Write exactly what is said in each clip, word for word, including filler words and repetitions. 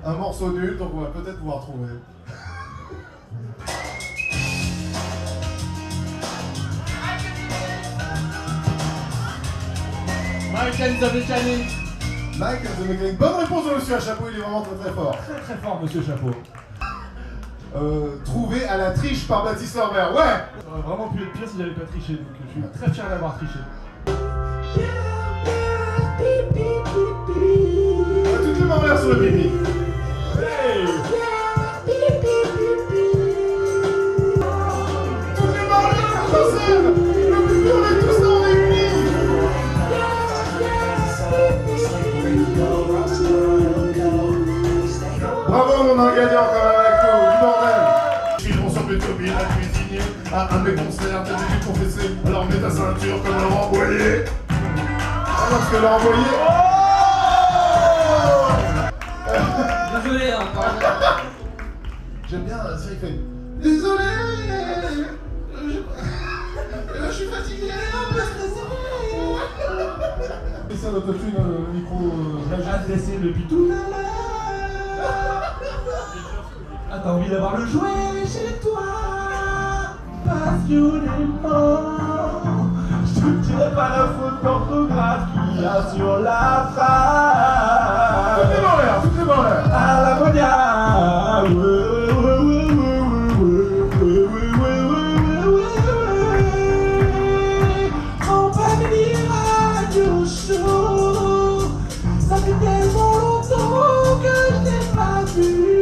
un morceau nul, donc on va peut-être pouvoir trouver. Mike and the Mechanic. Mike and the Mechanic. Bonne réponse de Monsieur à Chapeau, il est vraiment très très fort. Très très fort, Monsieur Chapeau. Euh, trouvé à la triche par Baptiste Herbert, ouais. Ça aurait vraiment pu être pire si j'avais pas triché, donc je suis très fier d'avoir triché. On a toutes les mains en l'air sur le pipi. Hey. Toutes les mains en l'air sur la scène. Le pipi, on est tous là en réunis. Bravo, on a un gagnant quand même avec nous, du bordel. Ils vont sur Pétobie, la cuisinier, à un de mes concerts, t'as dû confesser. Alors mets ta ceinture comme Laurent Boyer. Ah non, parce que Laurent Boyer... Oh Désolé, hein, pardon. J'aime bien, ça il fait... Désolé, je, je suis fatigué, un peu stressé. Et ça, l'autotune, le micro... Euh, Adresser le pitou. Ah, t'as envie d'avoir le jouet chez toi, passionnément. Je te dirai pas la faute d'orthographe qu'il y a sur la phrase. Tout est dans l'air, tout est dans l'air. À la monia. Compagnie Radio Show. Ça fait tellement longtemps que je t'ai pas vu.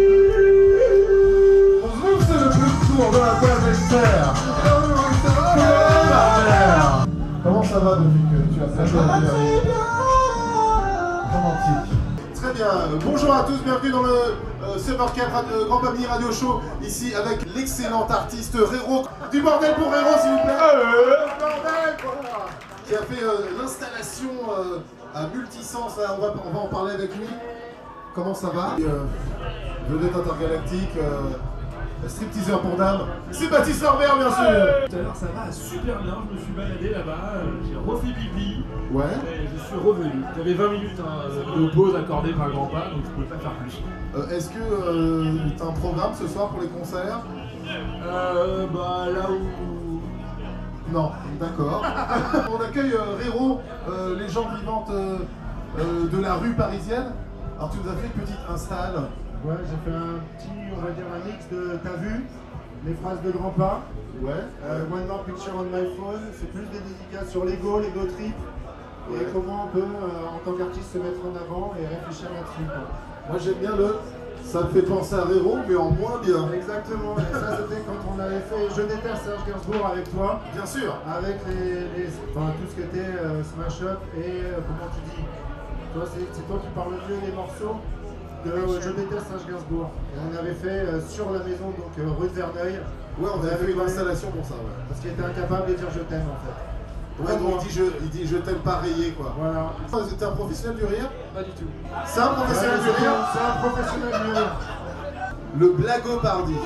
De la terre d'Esther. Comment ça va depuis que tu as fait la vie romantique? Très bien, bonjour à tous, bienvenue dans le euh, Summercamp Radio, Grand Pamini Radio Show, ici avec l'excellent artiste Réro. Du bordel pour Réro s'il vous plaît. Euh, bordel, voilà. Qui a fait euh, l'installation euh, à Multisens, là, on, va, on va en parler avec lui. Comment ça va? euh, Vedette intergalactique. Euh, Stripteaseur pour dames, c'est Baptiste Herbert bien sûr. Tout à l'heure ça va super bien, je me suis baladé là-bas, j'ai refait pipi, ouais. Et je suis revenu. J'avais vingt minutes hein, de pause accordée par grand pas, donc je pouvais pas faire plus. Euh, Est-ce que euh, tu as un programme ce soir pour les concerts? Euh, bah là où... Non, d'accord. On accueille euh, Réro, euh, légende vivante euh, euh, de la rue parisienne. Alors tu nous as fait une petite install. Ouais, j'ai fait un petit, on va dire un mix de T'as vu, les phrases de grand pas. Ouais. Euh, One More Picture on my phone, c'est plus des dédicaces sur l'ego, l'ego trip. Et Ouais. comment on peut, euh, en tant qu'artiste, se mettre en avant et réfléchir là-dessus. Moi j'aime bien le... Ça me fait penser à Réro, mais en moins bien. Exactement, et ça c'était quand on avait fait Je déteste Serge Gainsbourg avec toi. Bien sûr. Avec les, les, enfin, tout ce qui était euh, Smash Up et euh, comment tu dis. Toi, c'est toi qui parles mieux des morceaux. De, euh, je déteste Serge Gainsbourg. Et on avait fait euh, sur la maison, donc euh, rue de Verneuil. Ouais, on avait fait une installation pour ça, ouais. Parce qu'il était incapable de dire je t'aime en fait. Ouais, donc il dit je, il dit je t'aime pas rayé quoi. Voilà. T'es un professionnel du rire? Pas du tout. C'est un professionnel du rire? C'est un professionnel du rire. Le blagopardi.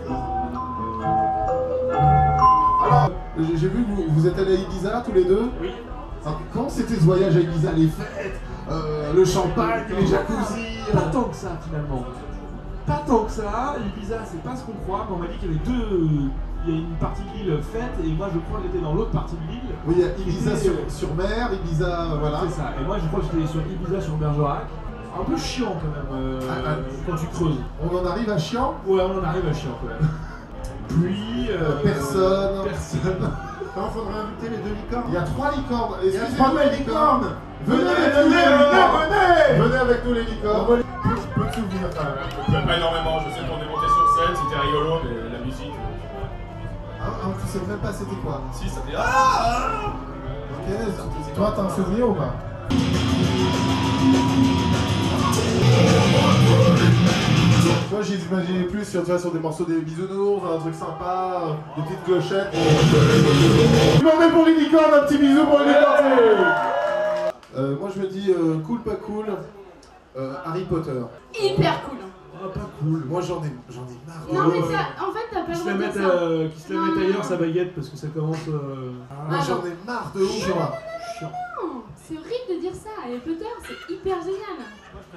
Alors, j'ai vu que vous, vous êtes allés à Ibiza tous les deux. Oui. Alors, comment c'était ce voyage à Ibiza? Les fêtes, euh, le champagne, les jacuzzi. Pas tant que ça finalement. Pas tant que ça, Ibiza c'est pas ce qu'on croit, mais on m'a dit qu'il y avait deux... Il y a une partie de l'île faite et moi je crois que j'étais dans l'autre partie de l'île. Oui, il y a Ibiza C'était, sur, euh, sur mer, Ibiza, euh, voilà. C'est ça, et moi je crois que j'étais sur Ibiza sur Bergerac. Un peu chiant quand même euh, Ah, ah. quand tu creuses. On en arrive à Chiant. Ouais, on en arrive à chiant quand même. Puis... Euh, Personne. Personne. Quand faudrait inviter les deux licornes. Il y a trois licornes. Il y a Excusez-moi, trois les licornes. Venez Venez, avec nous les venez, licornes. venez. Venez avec nous les licornes. Peu, peu de souvenirs quand même. Pas énormément, je sais qu'on est monté sur scène, c'était rigolo, mais la musique... Ah, ah, tu sais même pas c'était quoi. Si, ça fait... Ah Ok, toi t'as un souvenir ou pas? Toi j'imaginais plus sur, tu vois, sur des morceaux des bisounours, un truc sympa, des petites clochettes. Tu m'en mets pour les licornes, un petit bisou pour les licornes. euh, Moi je me dis euh, cool pas cool, euh, Harry Potter. Hyper cool. Ah, pas cool. Moi j'en ai, j'en ai marre. Non Ouais, mais ouais. ça, en fait t'as pas Qui le se droit la de mettent, dire ça. euh, qui se la Non, mettent non, ailleurs non. sa baguette parce que ça commence... Euh... Moi Ah, j'en non. ai marre de ouf, genre. Chiant. Non, c'est horrible de dire ça. Harry Potter, c'est hyper génial. Moi je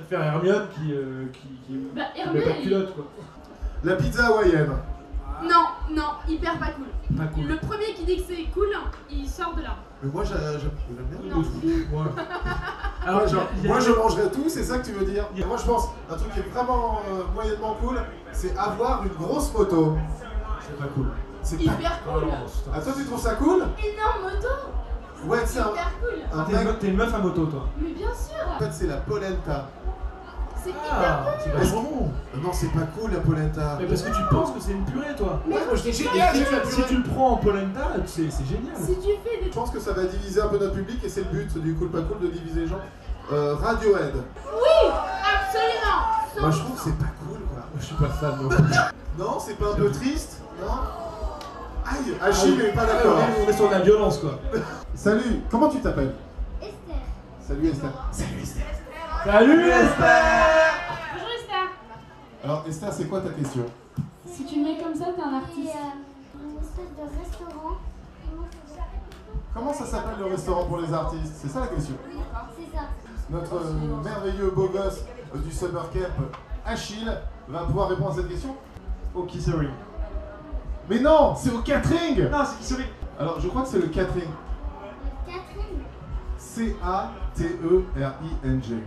préfère Hermione qui, euh, qui, qui, Bah, qui Hermione, met pas de il- culotte quoi. La pizza hawaïenne. Non, non, hyper pas cool. Pas cool. Le premier qui dit que c'est cool, il sort de là. Mais moi, j'a- j'a- j'aime bien. Non. Ouais. Alors, Alors, genre, il y a- moi, je mangerais tout, c'est ça que tu veux dire? Il y a- Moi, je pense, un truc qui est vraiment euh, moyennement cool, c'est avoir une grosse moto. c'est pas cool. C'est pas... Hyper Oh cool. non, putain. Ah, toi, tu trouves ça cool? Énorme moto. Ouais, c'est un... Hyper cool. un T'es une mec... meuf- t'es une meuf à moto toi. Mais bien sûr. En fait, c'est la polenta. C'est hyper Ah, c'est cool. vachement bon. Non, c'est pas cool, la polenta. Mais parce que tu penses que c'est une purée toi. Ouais, moi, je dis Et génial, si, j'ai la tu, si purée. tu le prends en polenta, c'est c'est génial. Si tu fais des Je pense que ça va diviser un peu notre public et c'est le but du cool pas cool de diviser les gens. Euh, Radiohead. Oui, absolument. Moi je trouve que c'est pas cool quoi. Je suis pas fan moi. Non, c'est pas un peu triste? Non? Aïe, Achille n'est pas d'accord. Ah, on est sur de la violence quoi. Salut, comment tu t'appelles? Esther. Salut Esther. Salut Esther. Salut Esther. Bonjour Esther. Alors Esther, c'est quoi ta question? Si tu le mets comme ça, t'es un C'est artiste. euh, une espèce de restaurant. Comment ça s'appelle? Comment ça s'appelle le restaurant pour les artistes? C'est ça la question. C'est ça. Notre euh, merveilleux beau gosse euh, du Summer Camp, Achille, va pouvoir répondre à cette question. Au Kissery. Mais non, c'est au catering. Non, c'est Kissery. Alors je crois que c'est le catering. Catherine. C A T E R I N G.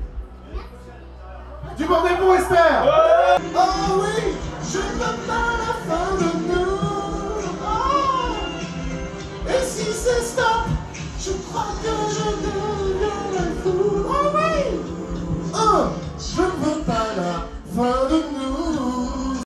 Du bordel pour Esther. Oh oui, je veux pas la fin de nous.